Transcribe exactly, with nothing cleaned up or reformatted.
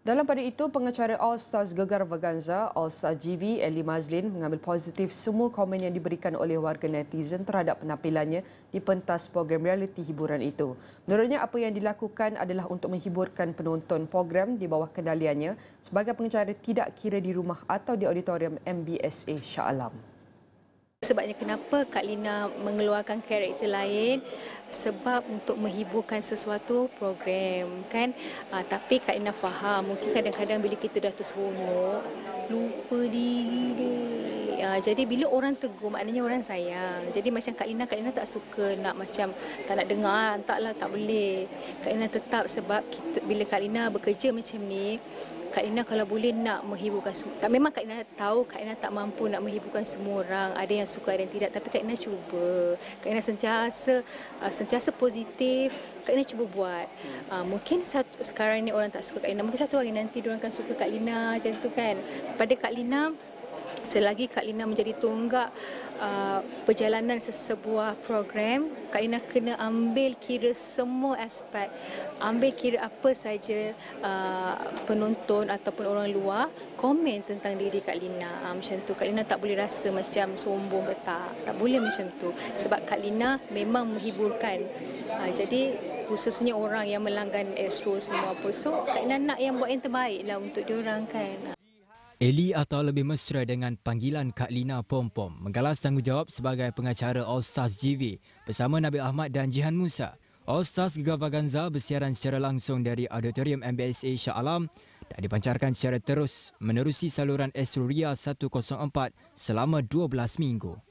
Dalam pada itu, pengacara All Stars Gegar Vaganza, All Star G V, Ellie Mazlin mengambil positif semua komen yang diberikan oleh warga netizen terhadap penampilannya di pentas program realiti hiburan itu. Menurutnya, apa yang dilakukan adalah untuk menghiburkan penonton program di bawah kendaliannya sebagai pengacara tidak kira di rumah atau di auditorium M B S A Shah Alam. Sebabnya kenapa Kak Lina mengeluarkan karakter lain, sebab untuk menghiburkan sesuatu program kan. Uh, tapi Kak Lina faham mungkin kadang-kadang bila kita dah terseronok lupa diri. Uh, jadi bila orang tegur maknanya orang sayang. Jadi macam Kak Lina, Kak Lina tak suka nak macam tak nak dengar, taklah tak boleh. Kak Lina tetap sebab kita, bila Kak Lina bekerja macam ni, Kak Lina kalau boleh nak menghiburkan semua. Tak, memang Kak Lina tahu Kak Lina tak mampu nak menghiburkan semua orang. Ada yang suka, ada yang tidak. Tapi Kak Lina cuba. Kak Lina sentiasa uh, sentiasa positif. Kak Lina cuba buat. Uh, mungkin satu, sekarang ni orang tak suka Kak Lina. Mungkin satu hari nanti diorang akan suka Kak Lina macam tu kan. Pada Kak Lina, selagi Kak Lina menjadi tonggak uh, perjalanan sesebuah program, Kak Lina kena ambil kira semua aspek. Ambil kira apa saja uh, penonton ataupun orang luar komen tentang diri Kak Lina. Uh, macam tu, Kak Lina tak boleh rasa macam sombong ke tak. Tak boleh macam tu. Sebab Kak Lina memang menghiburkan. Uh, jadi khususnya orang yang melanggan Astro semua apa. So, Kak Lina nak yang buat yang terbaik lah untuk diorang kan. Ellie atau lebih mesra dengan panggilan Kak Lina Pom Pom menggalas tanggungjawab sebagai pengacara All Stars G V bersama Nabil Ahmad dan Jihan Musa. All Stars Gegar Vaganza bersiaran secara langsung dari auditorium M B S A Shah Alam dan dipancarkan secara terus menerusi saluran Astro Ria seratus empat selama dua belas minggu.